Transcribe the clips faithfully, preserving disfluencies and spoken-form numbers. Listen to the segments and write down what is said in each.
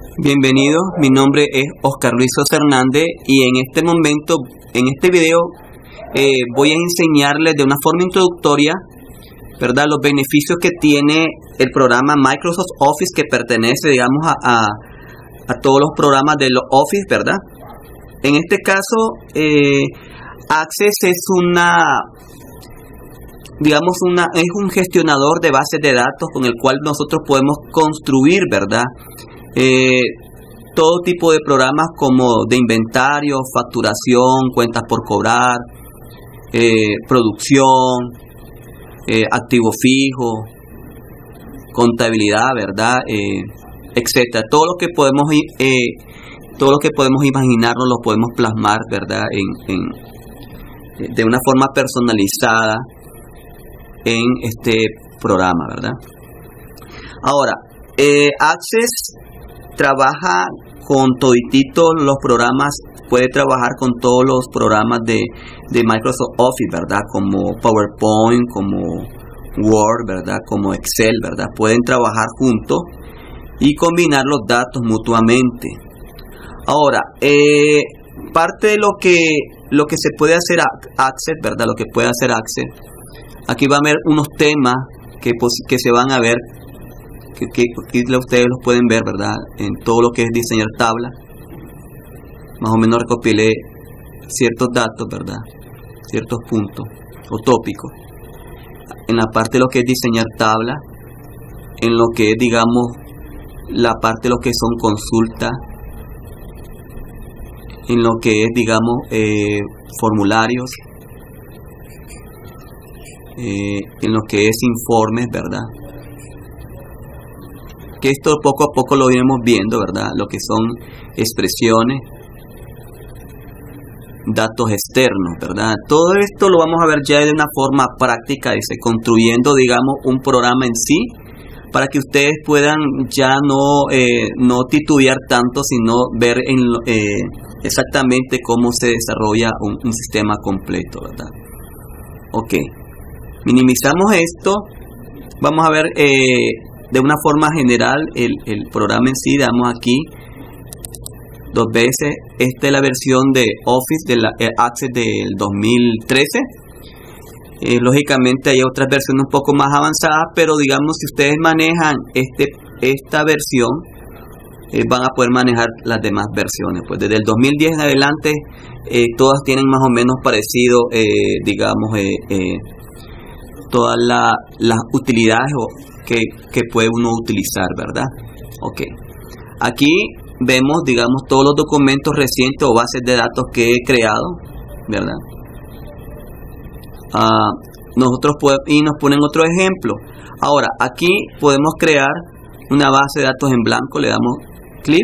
Bienvenidos, mi nombre es Oscar Luis Sosa Hernández y en este momento, en este video, eh, voy a enseñarles de una forma introductoria, ¿verdad?, los beneficios que tiene el programa Microsoft Office, que pertenece, digamos, a, a, a todos los programas de los Office, ¿verdad? En este caso, eh, Access es una, digamos, una, es un gestionador de bases de datos con el cual nosotros podemos construir, ¿verdad?, Eh, todo tipo de programas como de inventario, facturación, cuentas por cobrar, eh, producción, eh, activo fijo, contabilidad, ¿verdad? Eh, etcétera. Todo lo que podemos eh, todo lo que podemos imaginarnos lo podemos plasmar, ¿verdad? En, en, de una forma personalizada en este programa, ¿verdad? Ahora, eh, Access trabaja con todititos los programas, puede trabajar con todos los programas de, de Microsoft Office, ¿verdad? Como PowerPoint, como Word, ¿verdad? Como Excel, ¿verdad? Pueden trabajar juntos y combinar los datos mutuamente. Ahora, eh, parte de lo que, lo que se puede hacer Access, ¿verdad? Lo que puede hacer Access, aquí va a haber unos temas que, que se van a ver, que, que, que ustedes los pueden ver, ¿verdad? En todo lo que es diseñar tablas. Más o menos recopilé ciertos datos, ¿verdad? Ciertos puntos o tópicos. En la parte de lo que es diseñar tablas, en lo que es, digamos, la parte de lo que son consultas, en lo que es, digamos, eh, formularios, eh, en lo que es informes, ¿verdad? Que esto poco a poco lo iremos viendo, ¿verdad? Lo que son expresiones, datos externos, ¿verdad? Todo esto lo vamos a ver ya de una forma práctica, dice, construyendo, digamos, un programa en sí, para que ustedes puedan ya no, eh, no titubear tanto, sino ver en, eh, exactamente cómo se desarrolla un, un sistema completo, ¿verdad? Ok, minimizamos esto, vamos a ver eh, de una forma general el, el programa en sí. Damos aquí dos veces. Esta es la versión de Office de la eh, Access del dos mil trece. Eh, lógicamente hay otras versiones un poco más avanzadas, pero digamos, si ustedes manejan este, esta versión, eh, van a poder manejar las demás versiones. Pues desde el dos mil diez en adelante, eh, todas tienen más o menos parecido, eh, digamos, eh, eh, todas la, las utilidades que, que puede uno utilizar, ¿verdad? Ok. Aquí vemos, digamos, todos los documentos recientes o bases de datos que he creado, ¿verdad? Uh, nosotros podemos, y nos ponen otro ejemplo. Ahora, aquí podemos crear una base de datos en blanco, le damos clic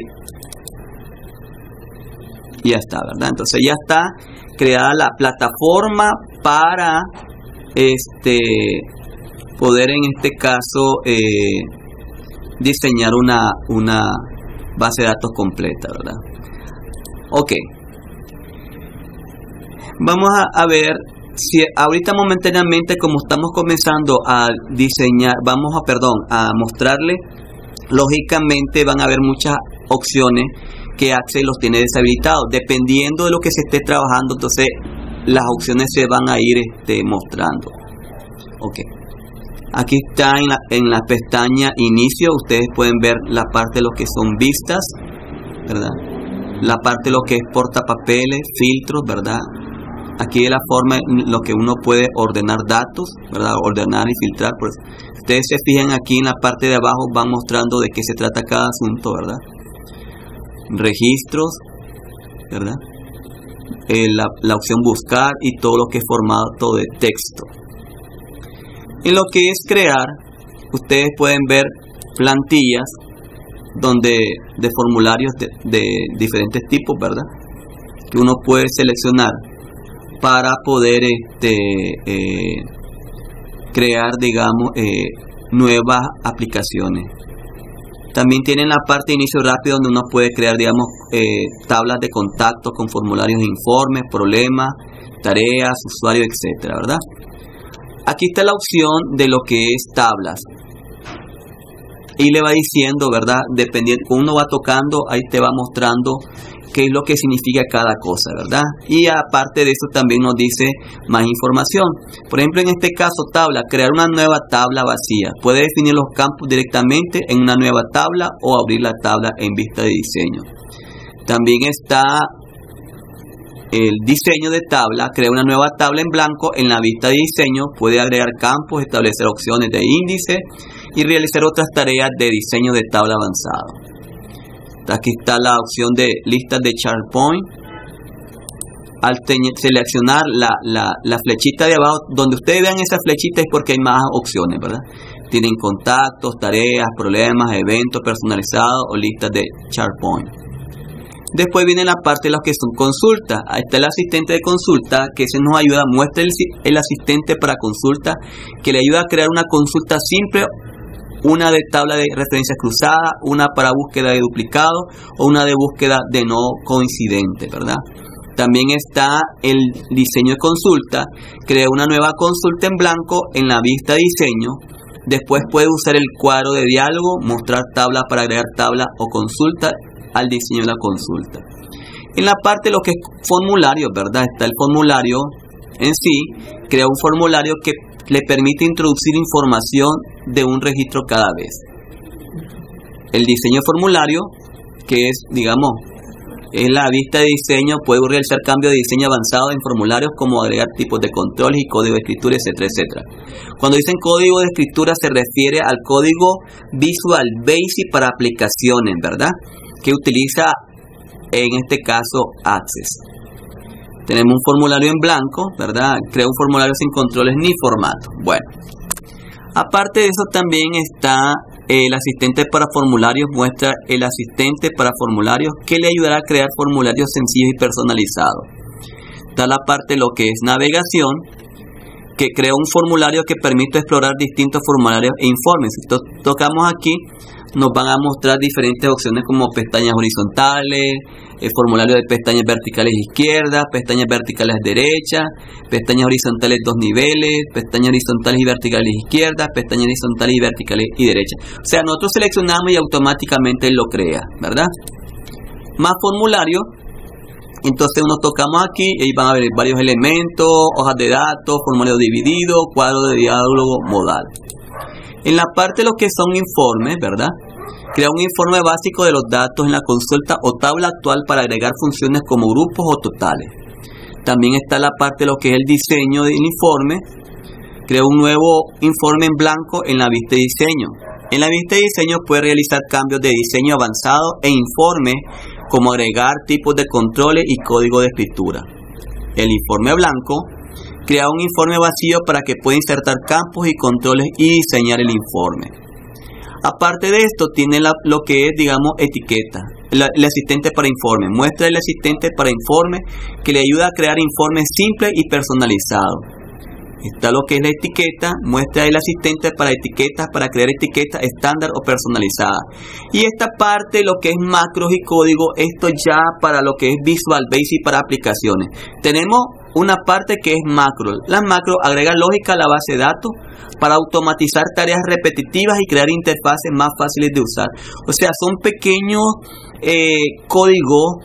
y ya está, ¿verdad? Entonces ya está creada la plataforma para este poder, en este caso, eh, diseñar una, una base de datos completa, ¿verdad? Ok. Vamos a, a ver si ahorita momentáneamente, como estamos comenzando a diseñar, vamos a, perdón, a mostrarle, lógicamente van a haber muchas opciones que Access los tiene deshabilitados. Dependiendo de lo que se esté trabajando, entonces las opciones se van a ir este, mostrando. Ok. Aquí está en la, en la pestaña inicio, ustedes pueden ver la parte de lo que son vistas, ¿verdad? La parte de lo que es portapapeles, filtros, ¿verdad? Aquí es la forma en lo que uno puede ordenar datos, ¿verdad? Ordenar y filtrar. Pues ustedes se fijan aquí en la parte de abajo, van mostrando de qué se trata cada asunto, ¿verdad? Registros, ¿verdad? Eh, la, la opción buscar y todo lo que es formato de texto. En lo que es crear, ustedes pueden ver plantillas donde de formularios de, de diferentes tipos, ¿verdad? Que uno puede seleccionar para poder este, eh, crear, digamos, eh, nuevas aplicaciones. También tienen la parte de inicio rápido donde uno puede crear, digamos, eh, tablas de contacto con formularios de informes, problemas, tareas, usuario, etcétera, ¿verdad? Aquí está la opción de lo que es tablas. y le va diciendo, ¿verdad? Dependiendo, uno va tocando, ahí te va mostrando qué es lo que significa cada cosa, ¿verdad? Y aparte de eso también nos dice más información. Por ejemplo, en este caso, tabla, crear una nueva tabla vacía. Puede definir los campos directamente en una nueva tabla o abrir la tabla en vista de diseño. También está el diseño de tabla, crea una nueva tabla en blanco en la vista de diseño, puede agregar campos, establecer opciones de índice y realizar otras tareas de diseño de tabla avanzado. Aquí está la opción de listas de SharePoint. Al seleccionar la, la, la flechita de abajo, donde ustedes vean esa flechita es porque hay más opciones, ¿verdad? Tienen contactos, tareas, problemas, eventos personalizados o listas de SharePoint. Después viene la parte de los que son consultas. Ahí está el asistente de consulta, que se nos ayuda, muestra el, el asistente para consulta, que le ayuda a crear una consulta simple, una de tabla de referencias cruzada, una para búsqueda de duplicado o una de búsqueda de no coincidente, ¿verdad? También está el diseño de consulta, crea una nueva consulta en blanco en la vista de diseño. Después puede usar el cuadro de diálogo, mostrar tabla para agregar tabla o consulta al diseño de la consulta. En la parte de lo que es formulario, ¿verdad? Está el formulario en sí, crea un formulario que le permite introducir información de un registro cada vez. El diseño de formulario, que es, digamos, es la vista de diseño, puede realizar cambios de diseño avanzado en formularios como agregar tipos de controles y código de escritura, etcétera, etcétera. Cuando dicen código de escritura se refiere al código Visual Basic para aplicaciones, ¿verdad? Que utiliza en este caso Access. Tenemos un formulario en blanco, ¿verdad? Crea un formulario sin controles ni formato. Bueno, aparte de eso también está el asistente para formularios. Muestra el asistente para formularios que le ayudará a crear formularios sencillos y personalizados. Está la parte de lo que es navegación, que crea un formulario que permite explorar distintos formularios e informes. Si to tocamos aquí, nos van a mostrar diferentes opciones como pestañas horizontales, el formulario de pestañas verticales izquierda, pestañas verticales derecha, pestañas horizontales dos niveles, pestañas horizontales y verticales izquierda, pestañas horizontales y verticales y derecha. O sea, nosotros seleccionamos y automáticamente lo crea, ¿verdad? Más formulario. Entonces nos tocamos aquí y van a ver varios elementos, hojas de datos, formulario dividido, cuadro de diálogo modal. En la parte de lo que son informes, ¿verdad? Crea un informe básico de los datos en la consulta o tabla actual para agregar funciones como grupos o totales. También está la parte de lo que es el diseño del informe. Crea un nuevo informe en blanco en la vista de diseño. En la vista de diseño puede realizar cambios de diseño avanzado e informe como agregar tipos de controles y código de escritura. El informe blanco crea un informe vacío para que pueda insertar campos y controles y diseñar el informe. Aparte de esto, tiene la, lo que es, digamos, etiqueta. La, el asistente para informe. Muestra el asistente para informe que le ayuda a crear informes simples y personalizados. Está lo que es la etiqueta, muestra el asistente para etiquetas, para crear etiquetas estándar o personalizadas. Y esta parte, lo que es macros y código, esto ya para lo que es Visual Basic para aplicaciones. Tenemos una parte que es macro. Las macros agregan lógica a la base de datos para automatizar tareas repetitivas y crear interfaces más fáciles de usar. O sea, son pequeños eh, códigos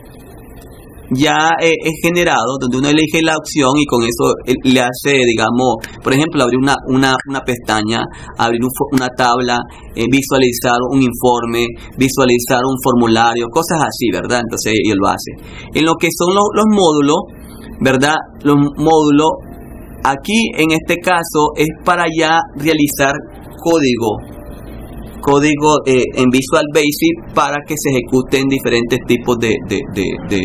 ya eh, es generado, donde uno elige la opción y con eso eh, le hace, digamos, por ejemplo, abrir una, una, una pestaña, abrir un, una tabla, eh, visualizar un informe, visualizar un formulario, cosas así, ¿verdad? Entonces ellos lo hacen. En lo que son lo, los módulos, ¿verdad? Los módulos, aquí en este caso es para ya realizar código, código eh, en Visual Basic para que se ejecuten diferentes tipos de, de, de, de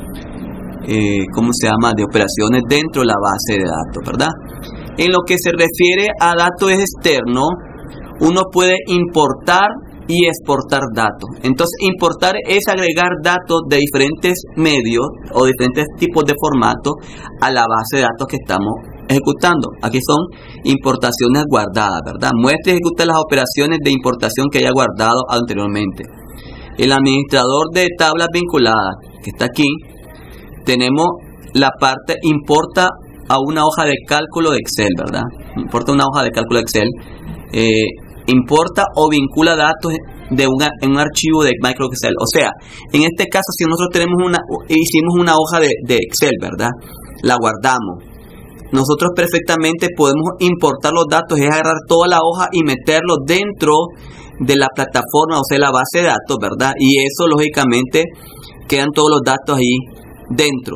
Eh, ¿cómo se llama? de operaciones dentro de la base de datos, ¿verdad? En lo que se refiere a datos externos, uno puede importar y exportar datos. Entonces, importar es agregar datos de diferentes medios o diferentes tipos de formatos a la base de datos que estamos ejecutando. Aquí son importaciones guardadas, ¿verdad? Muestra y ejecuta las operaciones de importación que haya guardado anteriormente. El administrador de tablas vinculadas, que está aquí, tenemos la parte importa a una hoja de cálculo de Excel, ¿verdad? Importa una hoja de cálculo de Excel. Eh, importa o vincula datos de una, en un archivo de Microsoft Excel. O sea, en este caso, si nosotros tenemos una, hicimos una hoja de, de Excel, ¿verdad? La guardamos. Nosotros perfectamente podemos importar los datos, es agarrar toda la hoja y meterlos dentro de la plataforma, o sea, la base de datos, ¿verdad? Y eso, lógicamente, quedan todos los datos ahí dentro.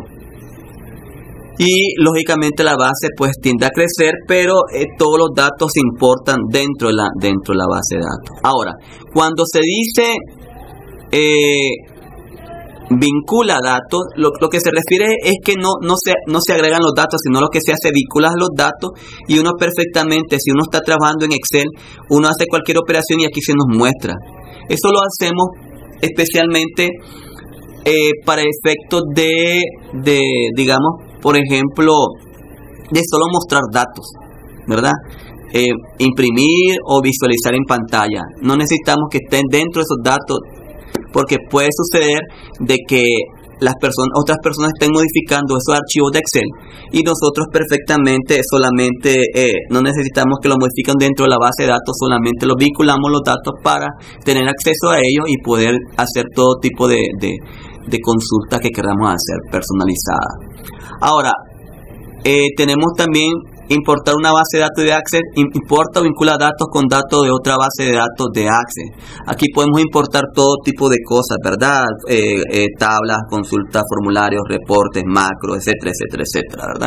Y, lógicamente, la base, pues, tiende a crecer, pero eh, todos los datos se importan dentro de la, dentro de la base de datos. Ahora, cuando se dice eh, vincula datos, lo, lo que se refiere es que no, no, se, no se agregan los datos, sino lo que se hace vincular los datos, y uno perfectamente, si uno está trabajando en Excel, uno hace cualquier operación y aquí se nos muestra. Eso lo hacemos especialmente eh, para efectos de, de, digamos, por ejemplo, de solo mostrar datos, ¿verdad? Eh, imprimir o visualizar en pantalla. No necesitamos que estén dentro de esos datos, porque puede suceder de que las personas, otras personas estén modificando esos archivos de Excel y nosotros perfectamente solamente eh, no necesitamos que lo modifiquen dentro de la base de datos, solamente los vinculamos los datos para tener acceso a ellos y poder hacer todo tipo de, de, de consultas que queramos hacer personalizadas. Ahora, eh, tenemos también importar una base de datos de Access, importa o vincula datos con datos de otra base de datos de Access. Aquí podemos importar todo tipo de cosas, ¿verdad? Eh, eh, tablas, consultas, formularios, reportes, macros, etcétera, etcétera, etcétera, ¿verdad?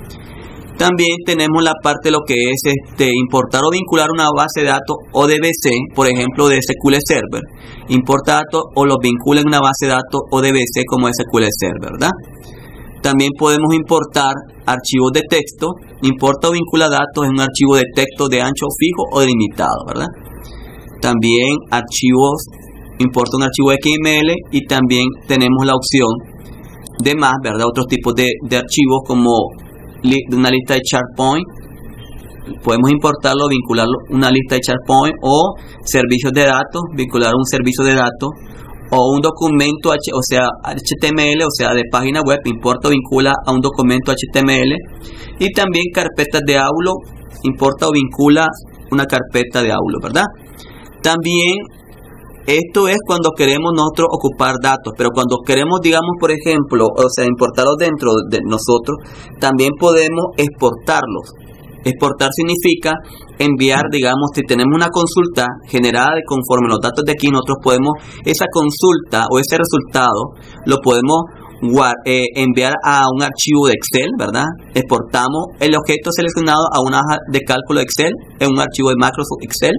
También tenemos la parte de lo que es este, importar o vincular una base de datos O D B C, por ejemplo, de S Q L Server. Importa datos o los vincula en una base de datos O D B C como S Q L Server, ¿verdad? También podemos importar archivos de texto, importa o vincula datos en un archivo de texto de ancho fijo o delimitado, ¿verdad? También archivos, importa un archivo X M L y también tenemos la opción de más, ¿verdad? Otros tipos de, de archivos como li, una lista de SharePoint. Podemos importarlo, vincularlo a una lista de SharePoint o servicios de datos, vincular un servicio de datos. O un documento, o sea, H T M L, o sea, de página web, importa o vincula a un documento H T M L. Y también carpetas de Outlook, importa o vincula una carpeta de Outlook, ¿verdad? También, esto es cuando queremos nosotros ocupar datos, pero cuando queremos, digamos, por ejemplo, o sea, importarlos dentro de nosotros, también podemos exportarlos. Exportar significa enviar, digamos, si tenemos una consulta generada de conforme los datos de aquí, nosotros podemos, esa consulta o ese resultado, lo podemos eh, enviar a un archivo de Excel, ¿verdad? Exportamos el objeto seleccionado a una hoja de cálculo de Excel, en un archivo de Microsoft Excel,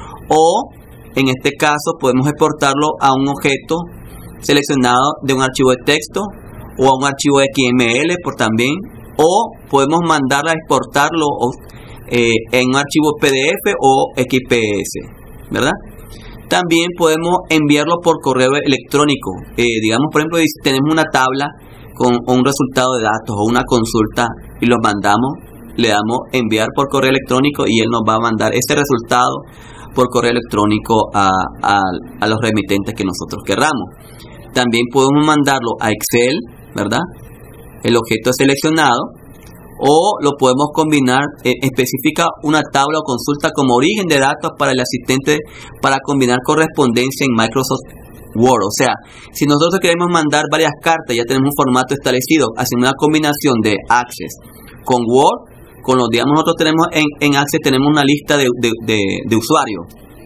o en este caso podemos exportarlo a un objeto seleccionado de un archivo de texto o a un archivo de X M L por también, o podemos mandarla a exportarlo eh, en un archivo P D F o X P S, ¿verdad? También podemos enviarlo por correo electrónico. Eh, digamos, por ejemplo, si tenemos una tabla con un resultado de datos o una consulta y los mandamos, le damos enviar por correo electrónico y él nos va a mandar ese resultado por correo electrónico a, a, a los remitentes que nosotros querramos. También podemos mandarlo a Excel, ¿verdad? El objeto seleccionado, o lo podemos combinar, eh, especifica una tabla o consulta como origen de datos para el asistente para combinar correspondencia en Microsoft Word. O sea, si nosotros queremos mandar varias cartas, ya tenemos un formato establecido, hacemos una combinación de Access con Word, con los digamos nosotros tenemos en, en Access tenemos una lista de, de, de, de usuarios.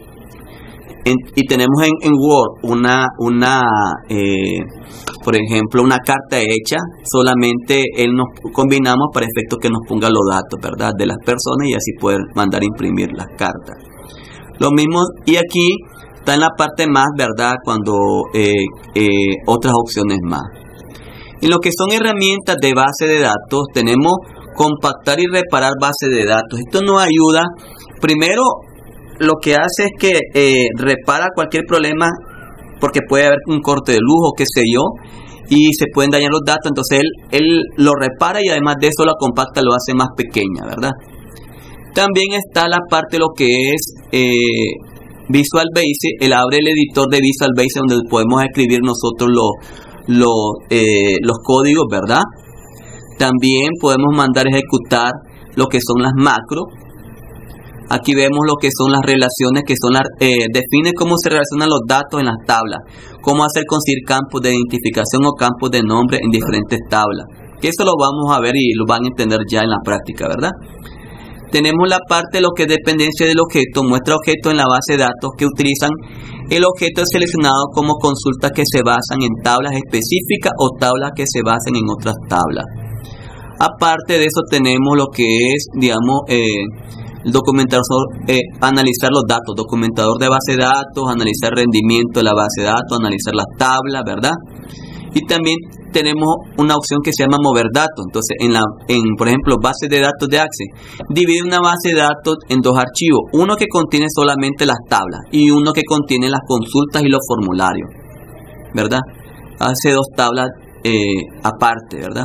En, y tenemos en, en Word una, una eh, por ejemplo, una carta hecha, solamente él nos combinamos para efectos que nos ponga los datos, ¿verdad?, de las personas y así poder mandar a imprimir las cartas. Lo mismo, y aquí está en la parte más, ¿verdad?, cuando eh, eh, otras opciones más. En lo que son herramientas de base de datos, tenemos compactar y reparar base de datos. Esto nos ayuda, primero, lo que hace es que eh, repara cualquier problema, porque puede haber un corte de luz o qué sé yo, y se pueden dañar los datos, entonces él, él lo repara y además de eso la compacta, lo hace más pequeña, ¿verdad? También está la parte de lo que es eh, Visual Basic. Él abre el editor de Visual Basic donde podemos escribir nosotros los, los, eh, los códigos, ¿verdad? También podemos mandar a ejecutar lo que son las macros. Aquí vemos lo que son las relaciones, que son las, eh, define cómo se relacionan los datos en las tablas, cómo hacer conseguir campos de identificación o campos de nombre en diferentes tablas. Que eso lo vamos a ver y lo van a entender ya en la práctica, ¿verdad? Tenemos la parte de lo que es dependencia del objeto, muestra objetos en la base de datos que utilizan el objeto seleccionado como consultas que se basan en tablas específicas o tablas que se basan en otras tablas. Aparte de eso tenemos lo que es, digamos, eh, el documentador, eh, analizar los datos, documentador de base de datos, analizar el rendimiento de la base de datos, analizar las tablas, ¿verdad? Y también tenemos una opción que se llama mover datos. Entonces, en la, en, por ejemplo, base de datos de Access, divide una base de datos en dos archivos, uno que contiene solamente las tablas y uno que contiene las consultas y los formularios, ¿verdad? Hace dos tablas eh, aparte, ¿verdad?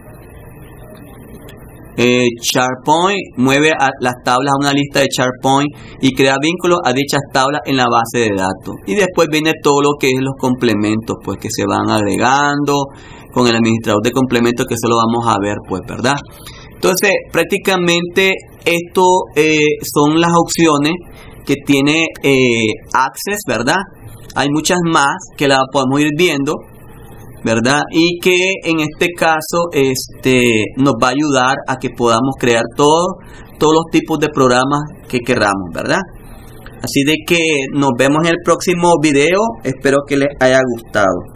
Eh, SharePoint mueve a las tablas a una lista de SharePoint y crea vínculos a dichas tablas en la base de datos. Y después viene todo lo que es los complementos, pues que se van agregando con el administrador de complementos, que eso lo vamos a ver, pues, ¿verdad? Entonces, prácticamente esto eh, son las opciones que tiene eh, Access, ¿verdad? Hay muchas más que las podemos ir viendo, ¿verdad? Y que en este caso este, nos va a ayudar a que podamos crear todo, todos los tipos de programas que queramos, ¿verdad? Así de que nos vemos en el próximo video. Espero que les haya gustado.